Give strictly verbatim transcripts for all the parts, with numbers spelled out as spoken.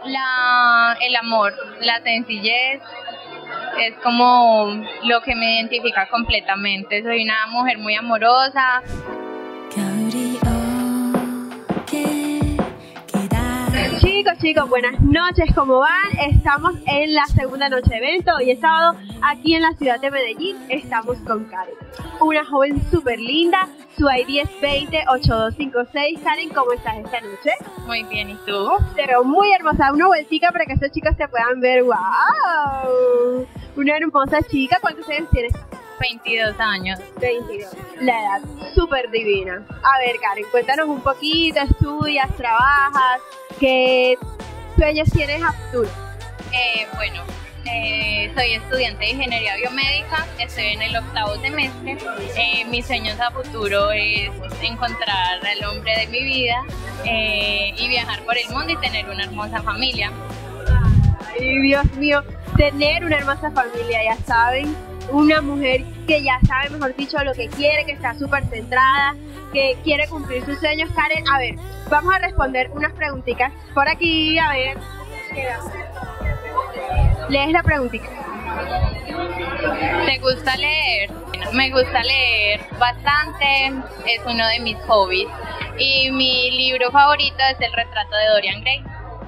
La, el amor, la sencillez, es como lo que me identifica completamente. Soy una mujer muy amorosa. Chicos, chicos, buenas noches, ¿cómo van? Estamos en la segunda noche de evento. Hoy es sábado, aquí en la ciudad de Medellín. Estamos con Karen, una joven súper linda. Su I D es veinte ochenta y dos cincuenta y seis. Karen, ¿cómo estás esta noche? Muy bien, ¿y tú? Te veo muy hermosa. Una vueltica para que estos chicos te puedan ver. ¡Wow! Una hermosa chica. ¿Cuántos años tienes? veintidós años. veintidós. La edad súper divina. A ver, Karen, cuéntanos un poquito. ¿Estudias, trabajas? ¿Qué sueños tienes a futuro? Eh, bueno, eh, soy estudiante de Ingeniería Biomédica, estoy en el octavo semestre. Eh, mis sueños a futuro es encontrar al hombre de mi vida eh, y viajar por el mundo y tener una hermosa familia. Ay, Dios mío, tener una hermosa familia, ya saben. Una mujer que ya sabe, mejor dicho, lo que quiere, que está súper centrada, que quiere cumplir sus sueños. Karen, a ver, vamos a responder unas preguntitas por aquí, a ver. ¿Lees la preguntita? ¿Te gusta leer? Me gusta leer bastante, es uno de mis hobbies. Y mi libro favorito es El retrato de Dorian Gray.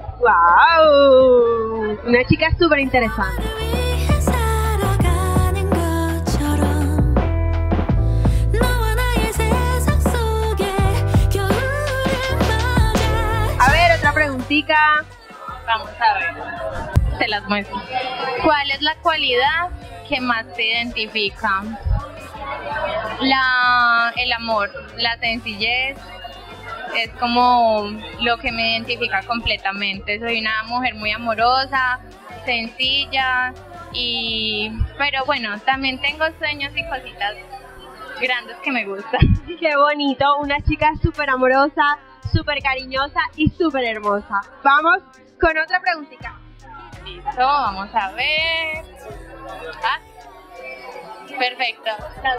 ¡Wow! Una chica súper interesante. Preguntita. Vamos a ver, te las muestro. ¿Cuál es la cualidad que más te identifica? La, el amor, la sencillez, es como lo que me identifica completamente. Soy una mujer muy amorosa, sencilla, y pero bueno, también tengo sueños y cositas grandes que me gustan. Qué bonito, una chica súper amorosa, súper cariñosa y súper hermosa. Vamos con otra preguntita. Listo, vamos a ver. Ah, perfecto.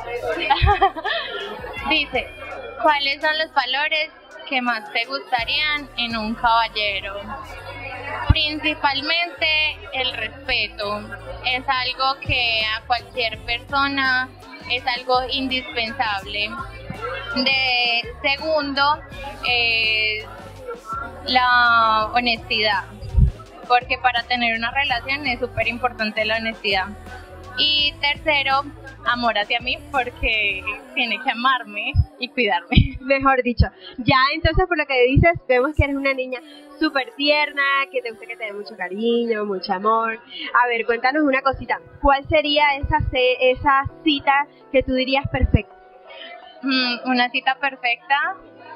Dice, ¿cuáles son los valores que más te gustarían en un caballero? Principalmente el respeto. Es algo que a cualquier persona es algo indispensable. De segundo, eh, la honestidad, porque para tener una relación es súper importante la honestidad. Y tercero, amor hacia mí, porque tiene que amarme y cuidarme. Mejor dicho, ya entonces por lo que dices, vemos que eres una niña súper tierna, que te gusta que te dé mucho cariño, mucho amor. A ver, cuéntanos una cosita, ¿cuál sería esa, esa cita que tú dirías perfecta? Mm, una cita perfecta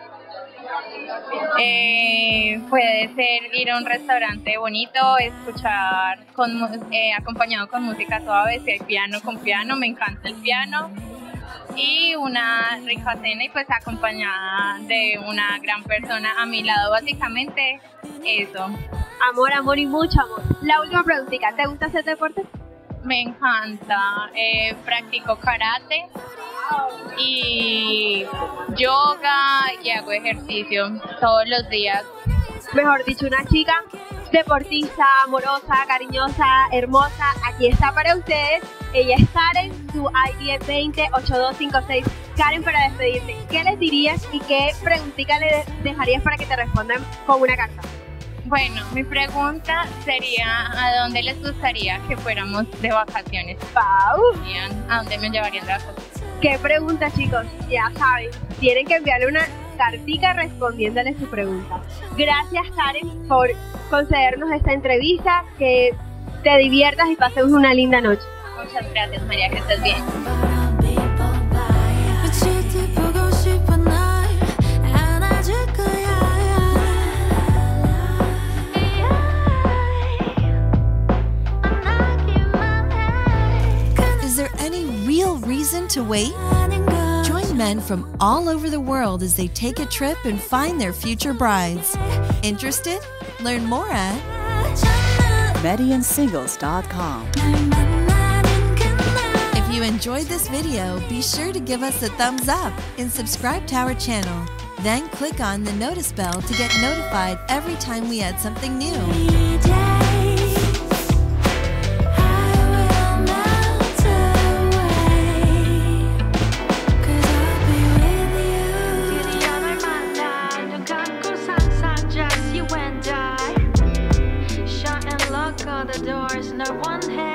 eh, puede ser ir a un restaurante bonito, escuchar con, eh, acompañado con música suave, si hay piano, con piano, me encanta el piano, y una rica cena y pues acompañada de una gran persona a mi lado, básicamente eso. Amor, amor y mucho amor. La última preguntita, ¿te gusta hacer deporte? Me encanta, eh, practico karate y yoga y hago ejercicio todos los días. Mejor dicho, una chica deportista, amorosa, cariñosa, hermosa. Aquí está para ustedes. Ella es Karen, su I D es veinte ochenta y dos cincuenta y seis. Karen, para despedirte, ¿qué les dirías y qué preguntita le dejarías para que te respondan con una carta? Bueno, mi pregunta sería, ¿a dónde les gustaría que fuéramos de vacaciones? ¡Pau! ¿A dónde me llevarían de vacaciones? ¿Qué pregunta, chicos? Ya saben, tienen que enviarle una cartica respondiéndole su pregunta. Gracias, Karen, por concedernos esta entrevista, que te diviertas y pases una linda noche. Muchas gracias, María, que estés bien. Reason to wait? Join men from all over the world as they take a trip and find their future brides. Interested? Learn more at Median Singles dot com. If you enjoyed this video, be sure to give us a thumbs up and subscribe to our channel. Then click on the notice bell to get notified every time we add something new. The doors, no one has